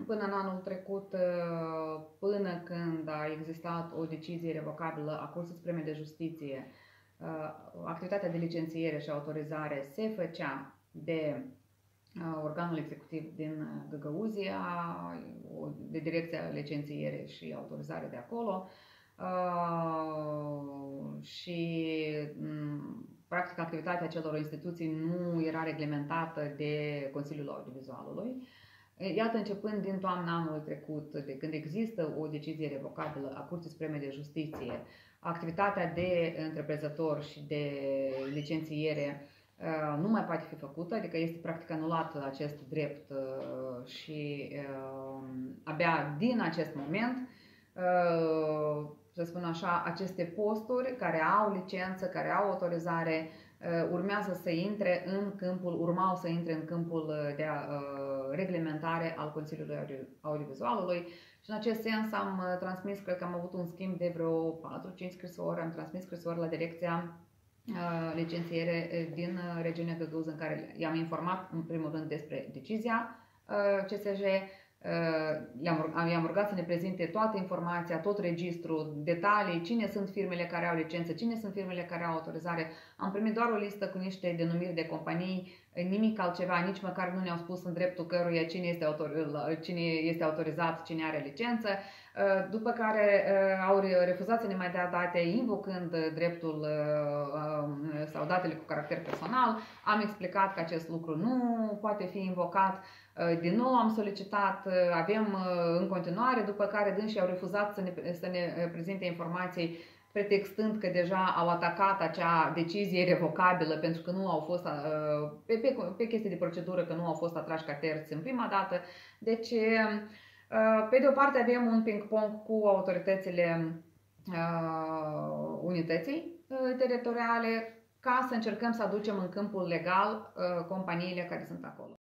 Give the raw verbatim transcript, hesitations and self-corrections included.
până în anul trecut, până când a existat o decizie revocabilă a Curții Supreme de Justiție, activitatea de licențiere și autorizare se făcea de organul executiv din Găgăuzia, de Direcția Licențiere și Autorizare de acolo și practic activitatea celor instituții nu era reglementată de Consiliul Audiovizualului. Iată, începând din toamna anului trecut, de când există o decizie revocabilă a Curții Supreme de Justiție, activitatea de întreprinzător și de licențiere nu mai poate fi făcută, adică este practic anulat acest drept și abia din acest moment, să spun așa, aceste posturi care au licență, care au autorizare, urmează să intre în câmpul, urmau să intre în câmpul de reglementare al Consiliului Audiovizualului și în acest sens am transmis, cred că am avut un schimb de vreo patru cinci scrisori, am transmis scrisori la Direcția Licențiere din regiunea Găgăuză, în care i-am informat în primul rând despre decizia C S J. I-am rugat să ne prezinte toată informația, tot registrul, detalii, cine sunt firmele care au licență, cine sunt firmele care au autorizare. Am primit doar o listă cu niște denumiri de companii, nimic altceva, nici măcar nu ne-au spus în dreptul căruia cine este, autor, cine este autorizat, cine are licență, după care au refuzat să ne mai dea date, invocând dreptul sau datele cu caracter personal. Am explicat că acest lucru nu poate fi invocat. Din nou am solicitat, avem în continuare, după care dânsii au refuzat să ne, să ne prezinte informații, pretextând că deja au atacat acea decizie revocabilă pentru că nu au fost, pe, pe, pe chestii de procedură, că nu au fost atrași ca terți în prima dată. Deci, pe de o parte avem un ping-pong cu autoritățile unității teritoriale ca să încercăm să aducem în câmpul legal companiile care sunt acolo.